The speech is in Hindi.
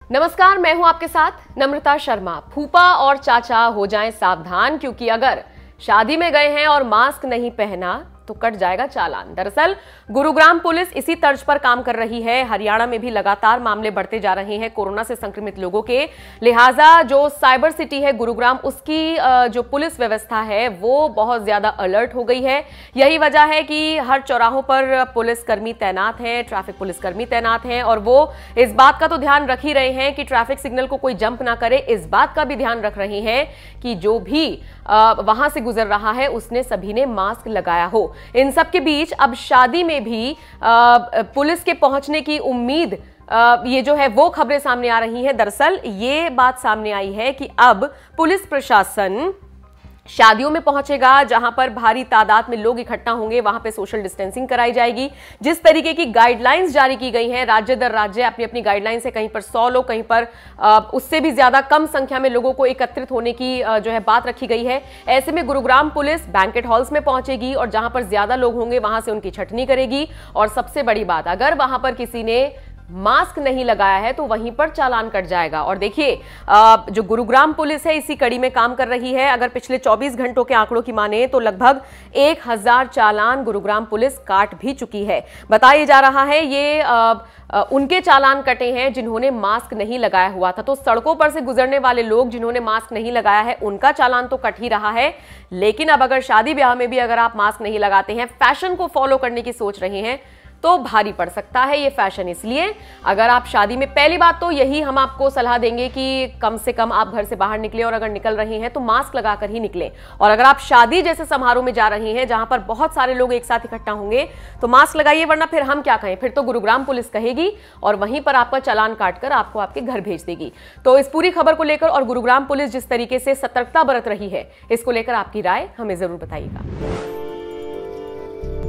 नमस्कार, मैं हूं आपके साथ नम्रता शर्मा। फूफा और चाचा हो जाएं सावधान, क्योंकि अगर शादी में गए हैं और मास्क नहीं पहना तो कट जाएगा चालान। दरअसल गुरुग्राम पुलिस इसी तर्ज पर काम कर रही है। हरियाणा में भी लगातार मामले बढ़ते जा रहे हैं कोरोना से संक्रमित लोगों के, लिहाजा जो साइबर सिटी है गुरुग्राम, उसकी जो पुलिस व्यवस्था है वो बहुत ज्यादा अलर्ट हो गई है। यही वजह है कि हर चौराहों पर पुलिसकर्मी तैनात हैं, ट्रैफिक पुलिसकर्मी तैनात हैं, और वो इस बात का तो ध्यान रख ही रहे हैं कि ट्रैफिक सिग्नल को कोई जंप ना करे। इस बात का भी ध्यान रख रहे हैं कि जो भी वहां से गुजर रहा है उसने सभी ने मास्क लगाया हो। इन सब के बीच अब शादी में भी पुलिस के पहुंचने की उम्मीद ये जो है वो खबरें सामने आ रही हैं। दरअसल ये बात सामने आई है कि अब पुलिस प्रशासन शादियों में पहुंचेगा, जहां पर भारी तादाद में लोग इकट्ठा होंगे वहां पे सोशल डिस्टेंसिंग कराई जाएगी। जिस तरीके की गाइडलाइंस जारी की गई हैं, राज्य दर राज्य अपनी अपनी गाइडलाइंस है, कहीं पर 100 लोग, कहीं पर उससे भी ज्यादा कम संख्या में लोगों को एकत्रित होने की जो है बात रखी गई है। ऐसे में गुरुग्राम पुलिस बैंकेट हॉल्स में पहुंचेगी और जहां पर ज्यादा लोग होंगे वहां से उनकी छटनी करेगी। और सबसे बड़ी बात, अगर वहां पर किसी ने मास्क नहीं लगाया है तो वहीं पर चालान कट जाएगा। और देखिए, जो गुरुग्राम पुलिस है इसी कड़ी में काम कर रही है। अगर पिछले 24 घंटों के आंकड़ों की माने तो लगभग 1000 चालान गुरुग्राम पुलिस काट भी चुकी है। बताया जा रहा है ये उनके चालान कटे हैं जिन्होंने मास्क नहीं लगाया हुआ था। तो सड़कों पर से गुजरने वाले लोग जिन्होंने मास्क नहीं लगाया है उनका चालान तो कट ही रहा है, लेकिन अब अगर शादी ब्याह में भी अगर आप मास्क नहीं लगाते हैं, फैशन को फॉलो करने की सोच रहे हैं, तो भारी पड़ सकता है ये फैशन। इसलिए अगर आप शादी में, पहली बात तो यही हम आपको सलाह देंगे कि कम से कम आप घर से बाहर निकले, और अगर निकल रहे हैं तो मास्क लगाकर ही निकलें। और अगर आप शादी जैसे समारोह में जा रहे हैं जहां पर बहुत सारे लोग एक साथ इकट्ठा होंगे तो मास्क लगाइए, वरना फिर हम क्या कहें, फिर तो गुरुग्राम पुलिस कहेगी और वहीं पर आपका चालान काटकर आपको आपके घर भेज देगी। तो इस पूरी खबर को लेकर और गुरुग्राम पुलिस जिस तरीके से सतर्कता बरत रही है, इसको लेकर आपकी राय हमें जरूर बताइएगा।